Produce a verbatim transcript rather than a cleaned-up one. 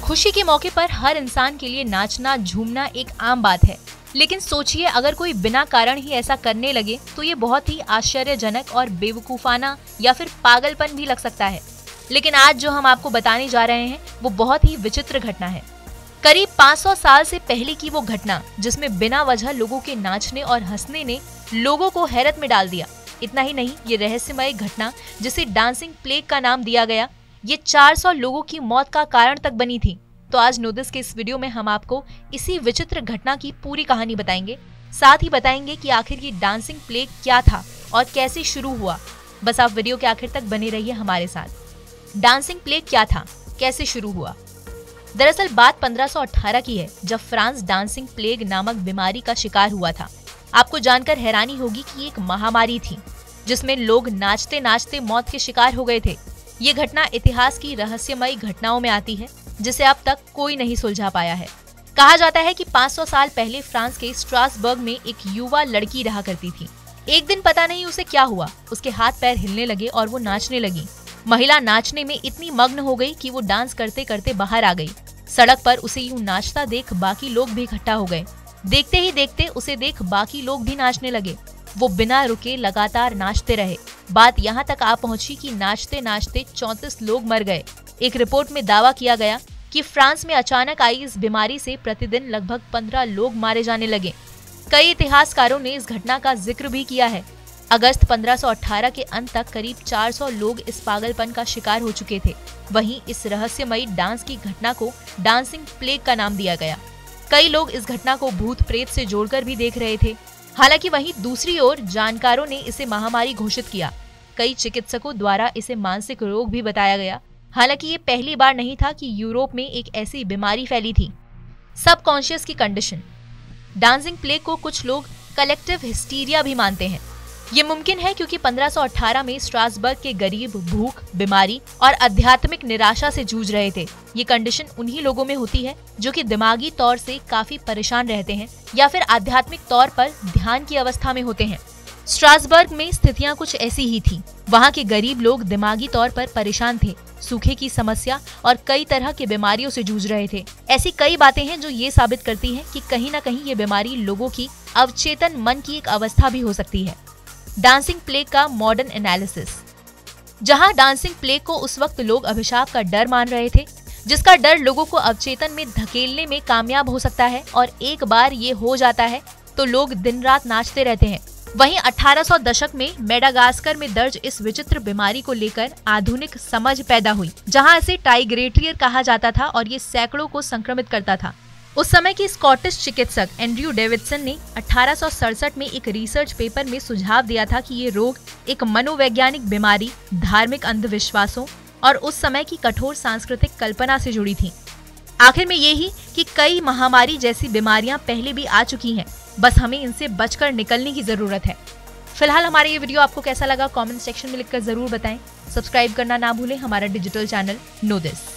खुशी के मौके पर हर इंसान के लिए नाचना झूमना एक आम बात है, लेकिन सोचिए अगर कोई बिना कारण ही ऐसा करने लगे तो ये बहुत ही आश्चर्यजनक और बेवकूफाना या फिर पागलपन भी लग सकता है। लेकिन आज जो हम आपको बताने जा रहे हैं वो बहुत ही विचित्र घटना है। करीब पाँच सौ साल से पहले की वो घटना जिसमें बिना वजह लोगों के नाचने और हंसने ने लोगों को हैरत में डाल दिया। इतना ही नहीं, ये रहस्यमय घटना जिसे डांसिंग प्लेग का नाम दिया गया, ये चार सौ लोगों की मौत का कारण तक बनी थी। तो आज नोदिस के इस वीडियो में हम आपको इसी विचित्र घटना की पूरी कहानी बताएंगे। साथ ही बताएंगे कि आखिर ये डांसिंग प्लेग क्या था और कैसे शुरू हुआ। बस आप वीडियो के आखिर तक बने रहिए हमारे साथ। डांसिंग प्लेग क्या था, कैसे शुरू हुआ? दरअसल बात पंद्रह सौ अठारह की है, जब फ्रांस डांसिंग प्लेग नामक बीमारी का शिकार हुआ था। आपको जानकर हैरानी होगी कि ये एक महामारी थी जिसमें लोग नाचते नाचते मौत के शिकार हो गए थे। ये घटना इतिहास की रहस्यमयी घटनाओं में आती है जिसे अब तक कोई नहीं सुलझा पाया है। कहा जाता है कि पाँच सौ साल पहले फ्रांस के स्ट्रासबर्ग में एक युवा लड़की रहा करती थी। एक दिन पता नहीं उसे क्या हुआ, उसके हाथ पैर हिलने लगे और वो नाचने लगी। महिला नाचने में इतनी मग्न हो गई कि वो डांस करते करते बाहर आ गई। सड़क पर उसे यूं नाचता देख बाकी लोग भी इकट्ठा हो गए। देखते ही देखते उसे देख बाकी लोग भी नाचने लगे। वो बिना रुके लगातार नाचते रहे। बात यहाँ तक आ पहुंची कि नाचते नाचते चौंतीस लोग मर गए। एक रिपोर्ट में दावा किया गया कि फ्रांस में अचानक आई इस बीमारी से प्रतिदिन लगभग पंद्रह लोग मारे जाने लगे। कई इतिहासकारों ने इस घटना का जिक्र भी किया है। अगस्त पंद्रह सौ अठारह के अंत तक करीब चार सौ लोग इस पागलपन का शिकार हो चुके थे। वहीं इस रहस्यमयी डांस की घटना को डांसिंग प्लेग का नाम दिया गया। कई लोग इस घटना को भूत प्रेत से जोड़कर भी देख रहे थे। हालांकि वहीं दूसरी ओर जानकारों ने इसे महामारी घोषित किया। कई चिकित्सकों द्वारा इसे मानसिक रोग भी बताया गया। हालांकि ये पहली बार नहीं था कि यूरोप में एक ऐसी बीमारी फैली थी। सबकॉन्शियस की कंडीशन। डांसिंग प्लेग को कुछ लोग कलेक्टिव हिस्टीरिया भी मानते हैं। ये मुमकिन है क्योंकि पंद्रह सौ अठारह में स्ट्रासबर्ग के गरीब भूख, बीमारी और आध्यात्मिक निराशा से जूझ रहे थे। ये कंडीशन उन्हीं लोगों में होती है जो कि दिमागी तौर से काफी परेशान रहते हैं या फिर आध्यात्मिक तौर पर ध्यान की अवस्था में होते हैं। स्ट्रासबर्ग में स्थितियां कुछ ऐसी ही थी। वहाँ के गरीब लोग दिमागी तौर पर परेशान थे, सूखे की समस्या और कई तरह की बीमारियों से जूझ रहे थे। ऐसी कई बातें हैं जो ये साबित करती हैं कि कहीं न कहीं ये बीमारी लोगों की अवचेतन मन की एक अवस्था भी हो सकती है। डांसिंग प्लेग का मॉडर्न एनालिसिस। जहां डांसिंग प्लेग को उस वक्त लोग अभिशाप का डर मान रहे थे, जिसका डर लोगों को अवचेतन में धकेलने में कामयाब हो सकता है और एक बार ये हो जाता है तो लोग दिन रात नाचते रहते हैं। वहीं अठारह सौ दशक में मेडागास्कर में दर्ज इस विचित्र बीमारी को लेकर आधुनिक समझ पैदा हुई, जहां इसे टाइग्रेटियर कहा जाता था और ये सैकड़ों को संक्रमित करता था। उस समय की स्कॉटिश चिकित्सक एंड्रयू डेविडसन ने अठारह सौ सड़सठ में एक रिसर्च पेपर में सुझाव दिया था कि ये रोग एक मनोवैज्ञानिक बीमारी, धार्मिक अंधविश्वासों और उस समय की कठोर सांस्कृतिक कल्पना से जुड़ी थी। आखिर में यही कि कई महामारी जैसी बीमारियां पहले भी आ चुकी हैं, बस हमें इनसे बचकर निकलने की जरूरत है। फिलहाल हमारा ये वीडियो आपको कैसा लगा कमेंट सेक्शन में लिखकर जरूर बताएं। सब्सक्राइब करना ना भूलें हमारा डिजिटल चैनल नोदिस।